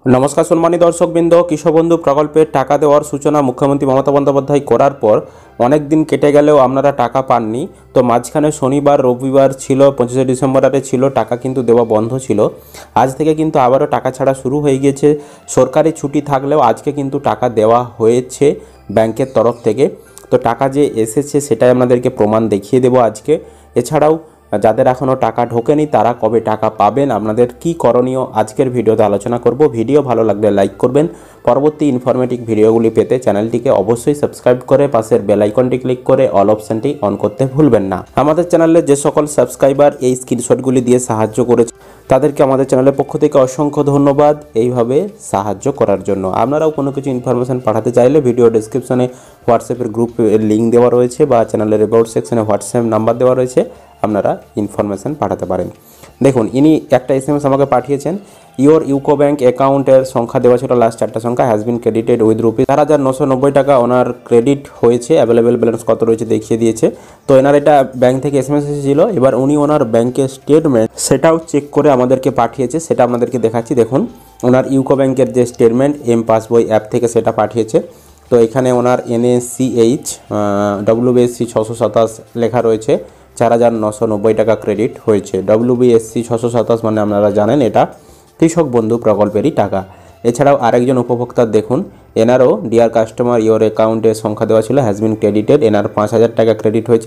नमस्कार सम्मानित दर्शकबृंद कृषक बंधु प्रकल्पेर टाका देওয়ার सूचना मुख्यमंत्री ममता बंदोपाध्याय करार पर अनेक दिन केटे गेलेও আপনারা টাকা পাননি। তো মাঝখানে শনিবার রবিবার ছিল 25 ডিসেম্বরে ছিল টাকা কিন্তু দেওয়া বন্ধ ছিল। আজ থেকে কিন্তু আবারও টাকা ছাড়া শুরু হয়ে গিয়েছে। সরকারি ছুটি থাকলেও আজকে কিন্তু টাকা দেওয়া হয়েছে ব্যাংকের তরফ থেকে। তো টাকা যে এসেছে সেটাই আপনাদেরকে প্রমাণ দেখিয়ে দেব আজকে। এছাড়াও যাদের এখনও টাকা ঢোকেনি তারা কবে টাকা পাবেন, আপনাদের কি করণীয় আজকের ভিডিওতে আলোচনা করব। ভিডিও ভালো লাগলে লাইক করবেন। পরবর্তী ইনফরমেটিভ ভিডিওগুলি পেতে চ্যানেলটিকে অবশ্যই সাবস্ক্রাইব করে পাশের বেল আইকনটি ক্লিক করে অল অপশনটি অন করতে ভুলবেন না। আমাদের চ্যানেলে যে সকল সাবস্ক্রাইবার এই স্ক্রিনশটগুলি দিয়ে সাহায্য করেছে তাদেরকে আমাদের চ্যানেলের পক্ষ থেকে অসংখ্য ধন্যবাদ এইভাবে সাহায্য করার জন্য। আপনারাও কোনো কিছু ইনফরমেশন পাঠাতে চাইলে ভিডিও ডেসক্রিপশনে হোয়াটসঅ্যাপের গ্রুপের লিঙ্ক দেওয়া রয়েছে বা চ্যানেলের অ্যাবাউট সেকশনে হোয়াটসঅ্যাপ নাম্বার দেওয়া রয়েছে, আপনারা ইনফরমেশন পাঠাতে পারেন। দেখুন ইনি একটা এসএমএস আমাকে পাঠিয়েছেন। ইওর ইউকো ব্যাংক অ্যাকাউন্টের সংখ্যা দেওয়া ছিল, লাস্ট 4টা সংখ্যা, has been credited with rupees 4,990 টাকা ওনার ক্রেডিট হয়েছে। অ্যাভেলেবেল ব্যালেন্স কত রয়েছে দেখিয়ে দিয়েছে। তো এনার এটা ব্যাংক থেকে এসএমএস এসেছিল। এবার উনি ওনার ব্যাংকের স্টেটমেন্ট সেটাও চেক করে আমাদেরকে পাঠিয়েছে, সেটা আপনাদেরকে দেখাচ্ছি। দেখুন ওনার ইউকো ব্যাংকের যে স্টেটমেন্ট এম পাসবই অ্যাপ থেকে সেটা পাঠিয়েছে। তো এখানে ওনার NACH WBSC 627 লেখা রয়েছে, 4,990 টাকা ক্রেডিট হয়েছে। WBSC 627 মানে আপনারা জানেন এটা কৃষক বন্ধু প্রকল্পেরই টাকা। এছাড়াও আরেকজন উপভোক্তার দেখুন, এনারও ডিয়ার কাস্টমার ইওর অ্যাকাউন্টের সংখ্যা দেওয়া ছিল, হ্যাজ বিন ক্রেডিটেড, এনার 5,000 টাকা ক্রেডিট হয়েছে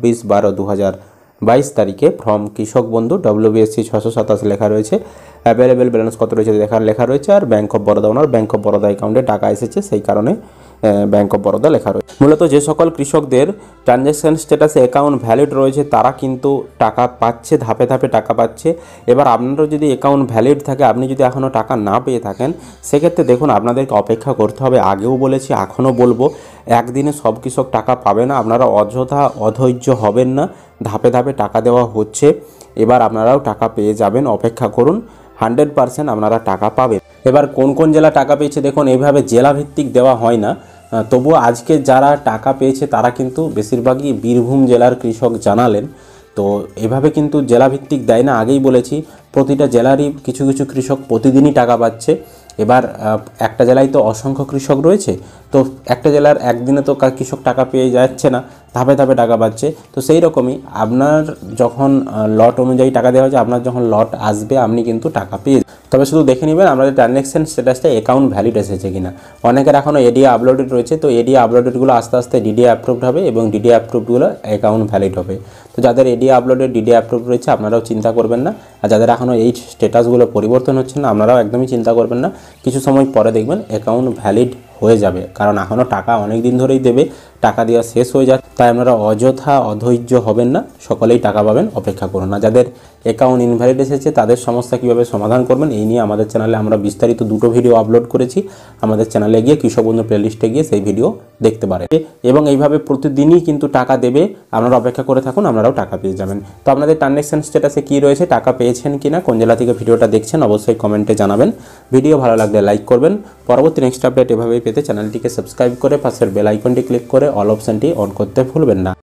26/12/2022 তারিখে ফ্রম কৃষক বন্ধু। WBSC 627 লেখা রয়েছে। অ্যাভেলেবেল ব্যালেন্স কত রয়েছে লেখা রয়েছে। আর ব্যাঙ্ক অফ বরোদা, ওনার ব্যাঙ্ক অফ বরোদা অ্যাকাউন্টে টাকা এসেছে, সেই কারণে ব্যাঙ্ক অফ বরোদা লেখা রয়েছে। মূলত যে সকল কৃষকদের ট্রানজ্যাকশান স্ট্যাটাসে অ্যাকাউন্ট ভ্যালিড রয়েছে তারা কিন্তু টাকা পাচ্ছে, ধাপে ধাপে টাকা পাচ্ছে। এবার আপনারও যদি অ্যাকাউন্ট ভ্যালিড থাকে, আপনি যদি এখনও টাকা না পেয়ে থাকেন, সেক্ষেত্রে দেখুন আপনাদেরকে অপেক্ষা করতে হবে। আগেও বলেছি, এখনও বলবো, একদিনে সব কৃষক টাকা পাবে না। আপনারা অযথা অধৈর্য হবেন না, ধাপে ধাপে টাকা দেওয়া হচ্ছে। এবার আপনারাও টাকা পেয়ে যাবেন, অপেক্ষা করুন, 100% আপনারা টাকা পাবেন। এবার কোন কোন জেলা টাকা পেয়েছে দেখুন, এইভাবে জেলা ভিত্তিক দেওয়া হয় না। তবুও আজকে যারা টাকা পেয়েছে তারা কিন্তু বেশিরভাগই বীরভূম জেলার কৃষক জানালেন। তো এভাবে কিন্তু জেলাভিত্তিক দেয় না, আগেই বলেছি। প্রতিটা জেলারই কিছু কিছু কৃষক প্রতিদিনই টাকা পাচ্ছে। এবার একটা জেলায় তো অসংখ্য কৃষক রয়েছে, তো একটা জেলার একদিনে তো কৃষক টাকা পেয়ে যাচ্ছে না, ধাপে ধাপে টাকা পাচ্ছে। তো সেই রকমই আপনার যখন লট অনুযায়ী টাকা দেওয়া হচ্ছে, আপনার যখন লট আসবে আপনি কিন্তু টাকা পেয়ে, তবে শুধু দেখে নেবেন আপনাদের ট্রানজ্যাকশান স্ট্যাটাসটা অ্যাকাউন্ট ভ্যালিড এসেছে কিনা। অনেকের এখনও এডিএ আপলোডেড রয়েছে, তো এডিএ আপলোডেডগুলো আস্তে আস্তে ডিডিএ অ্যাপ্রুভড হবে এবং ডিডিএ অ্যাপ্রুভডগুলো অ্যাকাউন্ট ভ্যালিড হবে। তো যাদের এডিএ আপলোডেড ডিডিএ অ্যাপ্রুভ রয়েছে আপনারাও চিন্তা করবেন না। আর যাদের এখনও এই স্ট্যাটাসগুলো পরিবর্তন হচ্ছে না, আপনারাও একদমই চিন্তা করবেন না। কিছু সময় পরে দেখবেন অ্যাকাউন্ট ভ্যালিড হয়ে যাবে, কারণ এখনও টাকা অনেক দিন ধরেই দেবে, টাকা দেওয়া শেষ হয়ে যায়। তাই আপনারা অযথা অধৈর্য হবেন না, সকলেই টাকা পাবেন, অপেক্ষা করুন না। যাদের অ্যাকাউন্ট ইনভ্যালিড এসেছে তাদের সমস্যা কীভাবে সমাধান করবেন এই নিয়ে আমাদের চ্যানেলে আমরা বিস্তারিত 2টো ভিডিও আপলোড করেছি। আমাদের চ্যানেলে গিয়ে কৃষক বন্ধু প্লেলিস্টে গিয়ে সেই ভিডিও দেখতে পারেন। এবং এইভাবে প্রতিদিনই কিন্তু টাকা দেবে, আপনারা অপেক্ষা করে থাকুন, আপনারাও টাকা পেয়ে যাবেন। তো আপনাদের ট্রানজ্যাকশান স্ট্যাটাসে কী রয়েছে, টাকা পেয়েছেন কিনা, কোন জেলা থেকে ভিডিওটা দেখছেন অবশ্যই কমেন্টে জানাবেন। ভিডিও ভালো লাগলে লাইক করবেন। পরবর্তী নেক্সট আপডেট এভাবেই পেতে চ্যানেলটিকে সাবস্ক্রাইব করে পাশের বেল আইকনটি ক্লিক করে অল অপশনটি অন করতে ভুলবেন না।